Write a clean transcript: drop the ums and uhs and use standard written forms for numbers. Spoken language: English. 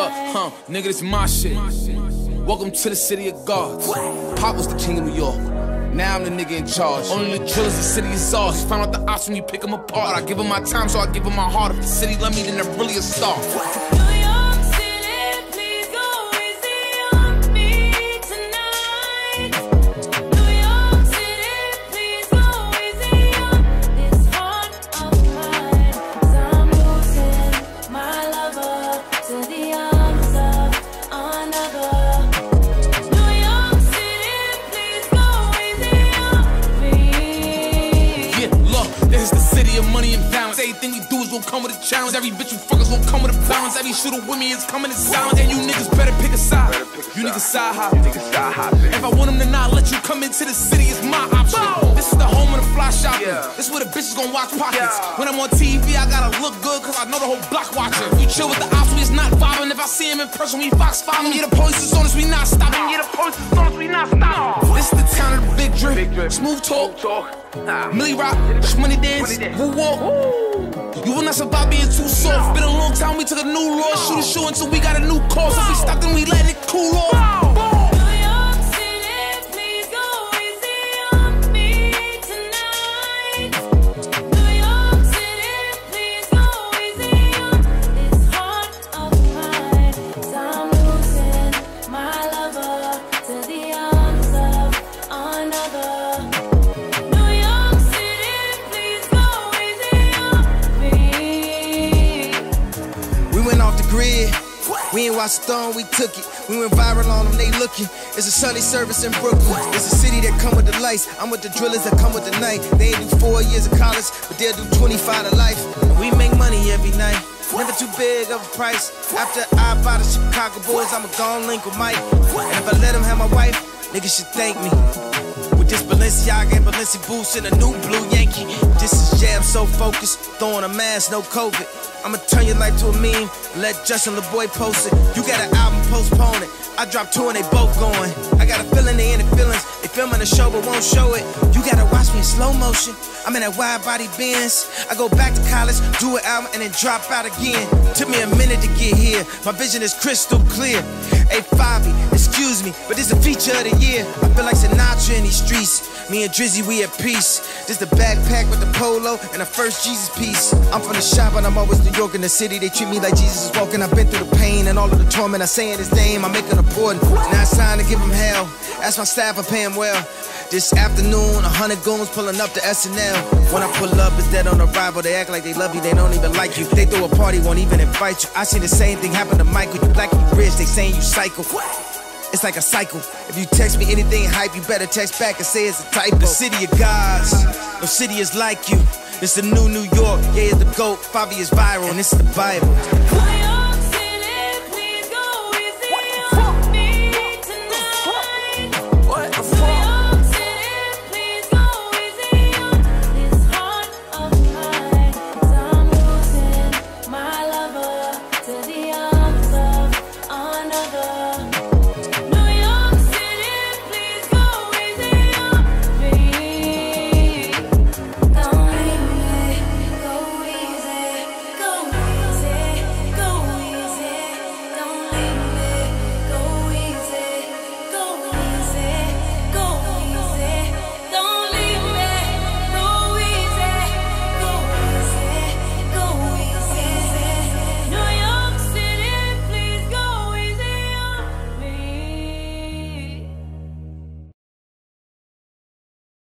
Nigga, this my shit. Welcome to the city of gods. Pop was the king of New York. Now I'm the nigga in charge. Only the drillers, the city is ours. Find out the odds when you pick them apart. I give them my time, so I give them my heart. If the city love me, then they're really a star. Money and balance. Everything we do is gonna come with a challenge. Every bitch you fuck is gonna come with a balance. Every shooter with me is coming in silence. And you niggas better pick a side. You niggas side hopping. If I want them to not let you come into the city, it's my option. This is the home of the fly shopping. This is where the bitches gonna watch pockets. When I'm on TV, I gotta look good, cause I know the whole block watching. We chill with the ops, we is not vibing. If I see him in person, we fox following. Yeah, the police is on us, we not stopping. Yeah, the police is on us, we not stopping. This is the town of the big drip. Smooth talk. Millie Rock, money dance, woo walk. You will not survive being too soft. Been a long time, we took a new law. Shoot a show until we got a new cause. If we stop, then we letting it cool off. We ain't watched Stone, we took it. We went viral on them, they looking. It's a Sunday service in Brooklyn. It's a city that come with the lights. I'm with the drillers that come with the night. They ain't do 4 years of college, but they'll do 25 to life. And we make money every night. Never too big of a price. After I buy the Chicago Bulls, I'ma go link with Mike. And if I let him have my wife, niggas should thank me. With this Balenciaga and Balenci boots and a new blue Yankee. This is jam so focused, throwing a mask, no COVID. I'ma turn your life to a meme, let Justin LeBoy post it. You got an album, postpone it. I dropped 2 and they both going. I got a feeling they in the feelings. They filming the show but won't show it. You gotta watch me in slow motion. I'm in that wide body Benz. I go back to college, do an album and then drop out again. Took me a minute to get here. My vision is crystal clear. Hey Fabi, excuse me, but this a feature of the year. I feel like Sinatra in these streets. Me and Drizzy, we at peace. This the backpack with the polo and the first Jesus piece. I'm from the shop and I'm always New York in the city. They treat me like Jesus is walking. I've been through the pain and all of the torment. I saying his name, I make it important. Now it's time to give him hell. Ask my staff, I pay him well. This afternoon, 100 goons pulling up to SNL. When I pull up, it's dead on arrival. They act like they love you, they don't even like you. They throw a party, won't even invite you. I seen the same thing happen to Michael. You black and you rich, they saying you psycho. It's like a cycle. If you text me anything hype, you better text back and say it's a typo. The city of gods, no city is like you. It's the new New York, yeah, it's the GOAT. Fabi is viral, and it's the Bible.